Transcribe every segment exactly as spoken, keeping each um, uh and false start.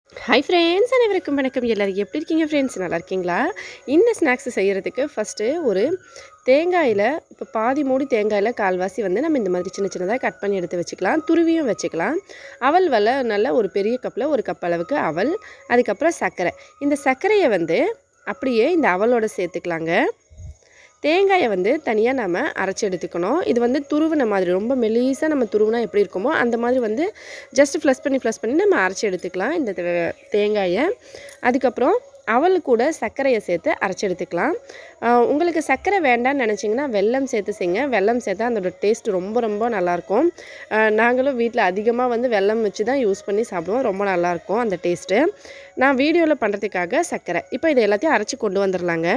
Hi friends, அனைவருக்கும் வணக்கம். எல்லாரும் எப்படி இருக்கீங்க ஃப்ரெண்ட்ஸ்? நல்லா இருக்கீங்களா? இந்த ஸ்நாக்ஸ் செய்கிறதுக்கு ஃபஸ்ட்டு ஒரு தேங்காயில் இப்போ பாதி மூடி தேங்காயில் கால்வாசி வந்து நம்ம இந்த மாதிரி சின்ன சின்னதாக கட் பண்ணி எடுத்து வச்சுக்கலாம். துருவியும் வச்சுக்கலாம். அவல் வலை நல்ல ஒரு பெரிய கப்பில் ஒரு கப் அளவுக்கு அவல், அதுக்கப்புறம் சர்க்கரை. இந்த சர்க்கரையை வந்து அப்படியே இந்த அவலோடு சேர்த்துக்கலாங்க. தேங்காயை வந்து தனியாக நம்ம அரைச்சி எடுத்துக்கணும். இது வந்து துருவின மாதிரி ரொம்ப மெலிசாக நம்ம துருவினா எப்படி இருக்குமோ அந்த மாதிரி வந்து ஜஸ்ட் ஃப்ளஷ் பண்ணி ஃப்ளஷ் பண்ணி நம்ம அரைச்சி எடுத்துக்கலாம் இந்த தேங்காயை. அதுக்கப்புறம் அவல் கூட சர்க்கரையை சேர்த்து அரைச்சி எடுத்துக்கலாம். உங்களுக்கு சர்க்கரை வேண்டான்னு நினச்சிங்கன்னா வெல்லம் சேர்த்து செய்யுங்க. வெல்லம் சேர்த்தா அதோட டேஸ்ட் ரொம்ப ரொம்ப நல்லாயிருக்கும். நாங்களும் வீட்டில் அதிகமாக வந்து வெல்லம் வச்சு தான் யூஸ் பண்ணி சாப்பிடுவோம். ரொம்ப நல்லாயிருக்கும் அந்த டேஸ்ட்டு. நான் வீடியோவில் பண்ணுறதுக்காக சர்க்கரை. இப்போ இதை எல்லாத்தையும் அரைச்சி கொண்டு வந்துடலாங்க.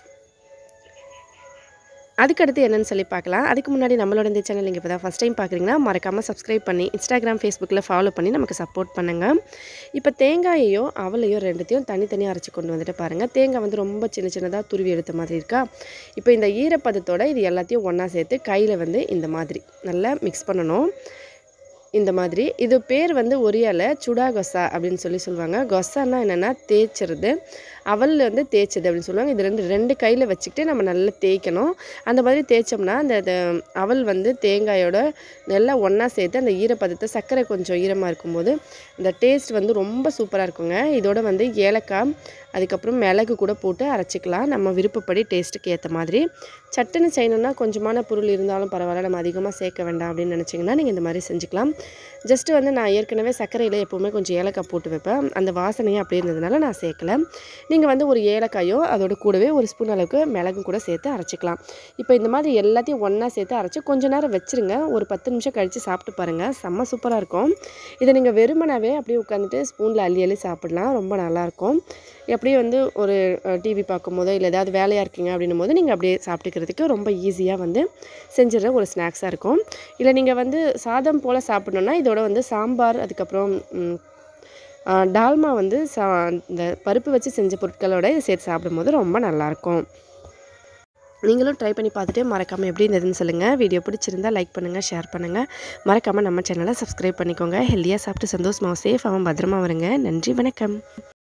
அதுக்கடுத்து என்னென்னு சொல்லி பார்க்கலாம். அதுக்கு முன்னாடி நம்மளோட இந்த சேனல் நீங்கள் இப்போ தான் ஃபஸ்ட் டைம் பார்க்குறீங்கன்னா மறக்காமல் சப்ஸ்கிரைப் பண்ணி இன்ஸ்டாகிராம், ஃபேஸ்புக்கில் ஃபாலோ பண்ணி நமக்கு சப்போர்ட் பண்ணுங்கள். இப்போ தேங்காயையோ அவளையோ ரெண்டுத்தையும் தனித்தனியாக அரைச்சி கொண்டு வந்துட்டு பாருங்கள். தேங்காய் வந்து ரொம்ப சின்ன சின்னதாக துருவி எடுத்த மாதிரி இருக்கா. இப்போ இந்த ஈரப்பதத்தோடு இது எல்லாத்தையும் ஒன்றா சேர்த்து கையில் வந்து இந்த மாதிரி நல்லா மிக்ஸ் பண்ணணும். இந்த மாதிரி இது பேர் வந்து ஒரியால சுடா கொசா அப்படின்னு சொல்லி சொல்லுவாங்க. கொசான்னா என்னென்னா தேய்ச்சிருது, அவல் வந்து தேய்ச்சது அப்படின்னு சொல்லுவாங்க. இது ரெண்டு ரெண்டு கையில் வச்சுக்கிட்டு நம்ம நல்லா தேய்க்கணும். அந்த மாதிரி தேய்ச்சோம்னா அந்த அவல் வந்து தேங்காயோட நல்லா ஒன்றா சேர்த்து அந்த ஈரப்பதத்தை சர்க்கரை கொஞ்சம் ஈரமாக இருக்கும்போது இந்த டேஸ்ட் வந்து ரொம்ப சூப்பராக இருக்குங்க. இதோட வந்து ஏலக்காய் அதுக்கப்புறம் மிளகு கூட போட்டு அரைச்சிக்கலாம் நம்ம விருப்பப்படி டேஸ்ட்டுக்கு ஏற்ற மாதிரி. சட்டுன்னு செய்யணுன்னா கொஞ்சமான பொருள் இருந்தாலும் பரவாயில்ல, நம்ம அதிகமாக சேர்க்க வேண்டாம் அப்படின்னு நினச்சிங்கன்னா நீங்கள் இந்த மாதிரி செஞ்சுக்கலாம். ஜஸ்ட்டு வந்து நான் ஏற்கனவே சர்க்கரையில் எப்போவுமே கொஞ்சம் ஏலக்காய் போட்டு வைப்பேன். அந்த வாசனையே அப்படி இருந்ததுனால நான் சேர்க்கலை. நீங்கள் வந்து ஒரு ஏலக்காயோ அதோட கூடவே ஒரு ஸ்பூன் அளவுக்கு மிளகும் கூட சேர்த்து அரைச்சிக்கலாம். இப்போ இந்த மாதிரி எல்லாத்தையும் ஒன்றா சேர்த்து அரைச்சி கொஞ்சம் நேரம் வச்சுருங்க. ஒரு பத்து நிமிஷம் கழித்து சாப்பிட்டு பாருங்கள். செம்ம சூப்பராக இருக்கும். இதை நீங்கள் வெறுமனாவே அப்படியே உட்காந்துட்டு ஸ்பூனில் அள்ளி அள்ளி சாப்பிட்லாம். ரொம்ப நல்லாயிருக்கும். அப்படியே வந்து ஒரு டிவி பார்க்கும்போதோ இல்லை ஏதாவது வேலையாக இருக்கீங்க அப்படின்னும் போது நீங்கள் அப்படியே சாப்பிட்டுக்கிறதுக்கு ரொம்ப ஈஸியாக வந்து செஞ்சிடற ஒரு ஸ்நாக்ஸாக இருக்கும். இல்லை நீங்கள் வந்து சாதம் போல் சாப்பிட்ணுன்னா இதோட வந்து சாம்பார் அதுக்கப்புறம் டால்மா வந்து சா இந்த பருப்பு வச்சு செஞ்ச பொருட்களோட இதை சேர்த்து சாப்பிடும்போது ரொம்ப நல்லாயிருக்கும். நீங்களும் ட்ரை பண்ணி பார்த்துட்டு மறக்காமல் எப்படி இருந்ததுன்னு சொல்லுங்கள். வீடியோ பிடிச்சிருந்தால் லைக் பண்ணுங்கள், ஷேர் பண்ணுங்கள். மறக்காமல் நம்ம சேனலை சப்ஸ்கிரைப் பண்ணிக்கோங்க. ஹெல்த்தியாக சாப்பிட்டு சந்தோஷமாக சேஃபாகவும் பத்திரமா வருங்க. நன்றி, வணக்கம்.